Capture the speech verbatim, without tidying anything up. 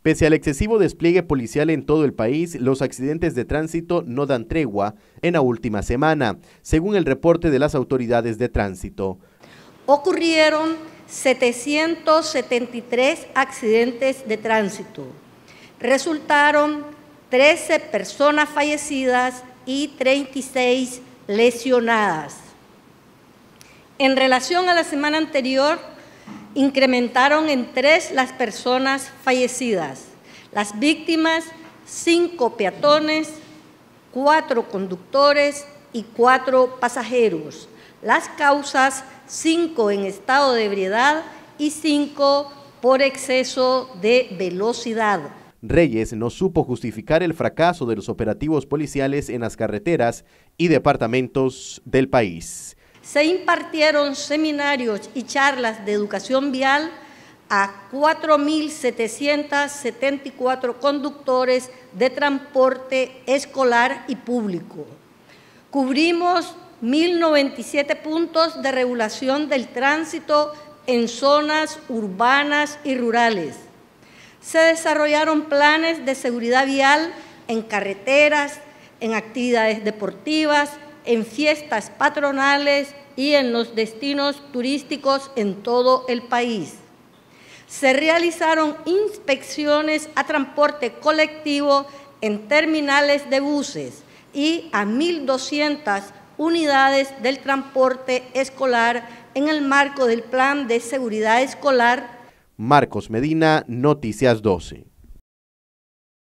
Pese al excesivo despliegue policial en todo el país, los accidentes de tránsito no dan tregua en la última semana, según el reporte de las autoridades de tránsito. Ocurrieron setecientos setenta y tres accidentes de tránsito. Resultaron trece personas fallecidas y treinta y seis lesionadas. En relación a la semana anterior, incrementaron en tres las personas fallecidas. Las víctimas, cinco peatones, cuatro conductores y cuatro pasajeros. Las causas, cinco en estado de ebriedad y cinco por exceso de velocidad. Reyes no supo justificar el fracaso de los operativos policiales en las carreteras y departamentos del país. Se impartieron seminarios y charlas de educación vial a cuatro mil setecientos setenta y cuatro conductores de transporte escolar y público. Cubrimos mil noventa y siete puntos de regulación del tránsito en zonas urbanas y rurales. Se desarrollaron planes de seguridad vial en carreteras, en actividades deportivas, en fiestas patronales y en los destinos turísticos en todo el país. Se realizaron inspecciones a transporte colectivo en terminales de buses y a mil doscientas unidades del transporte escolar en el marco del Plan de Seguridad Escolar. Marcos Medina, Noticias doce.